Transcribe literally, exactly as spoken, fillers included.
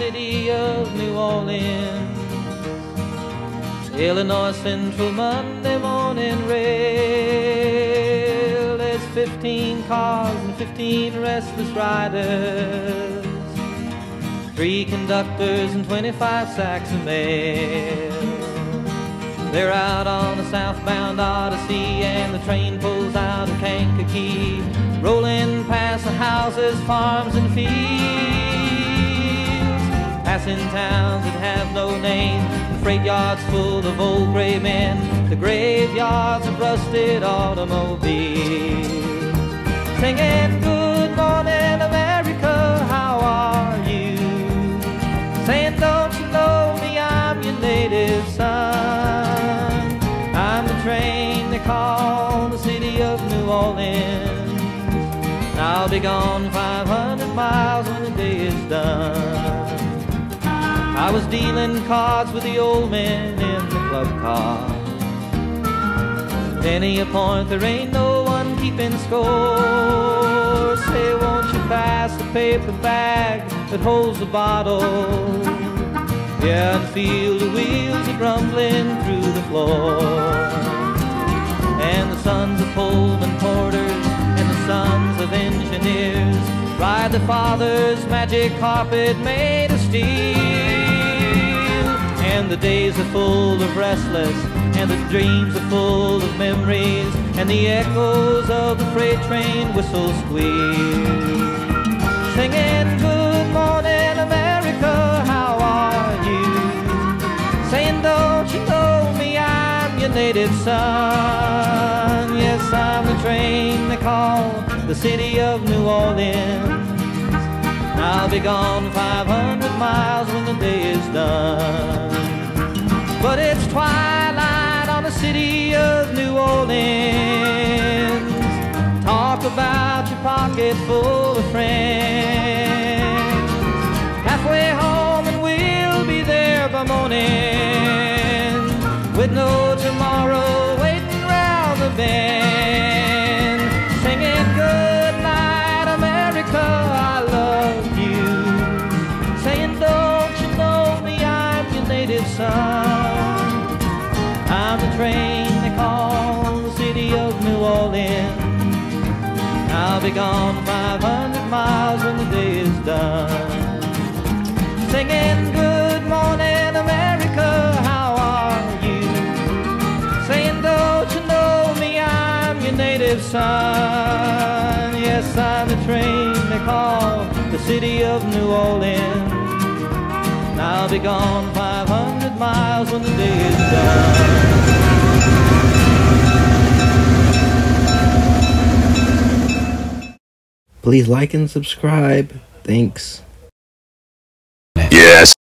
city of New Orleans. Illinois Central Monday morning rail. There's fifteen cars and fifteen restless riders, three conductors and twenty-five sacks of mail. They're out on the southbound Odyssey, and the train pulls out of Kankakee, rolling past the houses, farms, and fields, passing towns that have no name, the freight yards full of old gray men, the graveyards of rusted automobiles, singing, "Good morning, America, how are you?" Saying, "Don't you know me, I'm your native son. I'm the train they call the city of New Orleans. I'll be gone five hundred miles when the day is done." I was dealing cards with the old men in the club car. Penny a point, there ain't no one keeping score. Say, won't you pass the paper bag that holds the bottle? Yeah, and feel the wheels are rumbling through the floor. And the sons of Pullman porters and the sons of engineers ride the father's magic carpet made of steel. And the days are full of restless, and the dreams are full of memories, and the echoes of the freight train whistle squeal, singing, "Good morning, America, how are you?" Saying, "Don't you know me, I'm your native son. Yes, I'm the train they call the city of New Orleans. I'll be gone five hundred miles when the day is done." But it's twilight on the city of New Orleans. Talk about your pocket full of friends. Halfway home and we'll be there by morning, with no tomorrow waiting round the bend, singing, "Good night, America, I love you." Saying, "Don't you know me, I'm your native son. I'm the train they call the city of New Orleans. I'll be gone five hundred miles when the day is done." Singing, "Good morning, America, how are you?" Saying, "Don't you know me, I'm your native son. Yes, I'm the train they call the city of New Orleans. I'll be gone five hundred miles when the day is done." Please like and subscribe. Thanks. Yes.